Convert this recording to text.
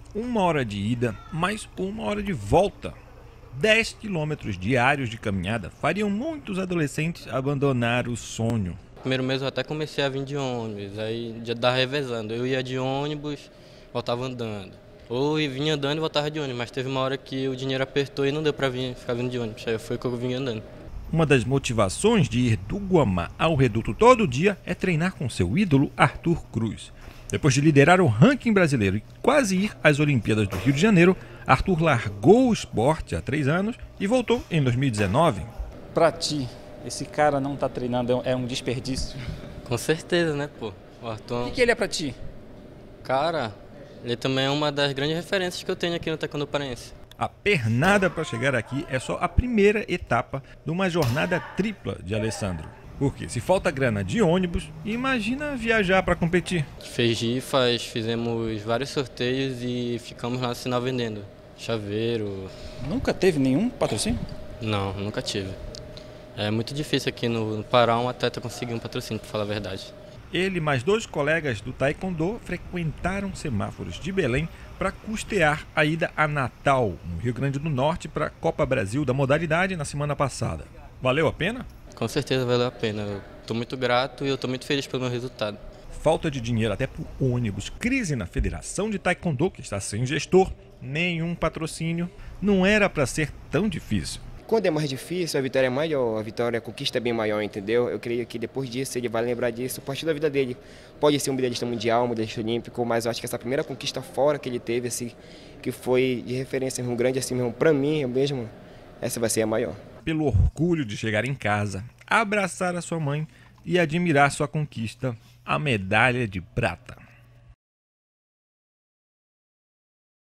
1 hora de ida, mais 1 hora de volta. 10 quilômetros diários de caminhada fariam muitos adolescentes abandonar o sonho. Primeiro mês eu até comecei a vir de ônibus, aí já dava revezando. Eu ia de ônibus, voltava andando. Ou eu vinha andando e voltava de ônibus, mas teve uma hora que o dinheiro apertou e não deu pra ficar vindo de ônibus. Aí foi que eu vim andando. Uma das motivações de ir do Guamá ao Reduto todo dia é treinar com seu ídolo Arthur Cruz. Depois de liderar o ranking brasileiro e quase ir às Olimpíadas do Rio de Janeiro, Arthur largou o esporte há 3 anos e voltou em 2019. Pra ti, esse cara não tá treinando é um desperdício? Com certeza, né, pô? O Arthur, O que ele é pra ti? cara, ele também é uma das grandes referências que eu tenho aqui no Taekwondo Paraense. A pernada para chegar aqui é só a primeira etapa de uma jornada tripla de Alessandro. Porque se falta grana de ônibus, imagina viajar para competir. Fez rifas, fizemos vários sorteios e ficamos lá no sinal vendendo. Chaveiro. Nunca teve nenhum patrocínio? Não, nunca tive. É muito difícil aqui no Pará um atleta conseguir um patrocínio, pra falar a verdade. Ele e mais 2 colegas do Taekwondo frequentaram semáforos de Belém para custear a ida a Natal, no Rio Grande do Norte, para a Copa Brasil da modalidade na semana passada. Valeu a pena? Com certeza valeu a pena. Eu tô muito grato e eu tô muito feliz pelo meu resultado. Falta de dinheiro até por ônibus, crise na Federação de Taekwondo, que está sem gestor, nenhum patrocínio. Não era para ser tão difícil. Quando é mais difícil, a vitória é maior, a conquista é bem maior, entendeu? Eu creio que depois disso ele vai lembrar disso, a partir da vida dele. Pode ser um medalhista mundial, um medalhista olímpico, mas eu acho que essa primeira conquista fora que ele teve, assim, que foi de referência mesmo, grande assim mesmo, pra mim mesmo, essa vai ser a maior. Pelo orgulho de chegar em casa, abraçar a sua mãe e admirar sua conquista, a medalha de prata.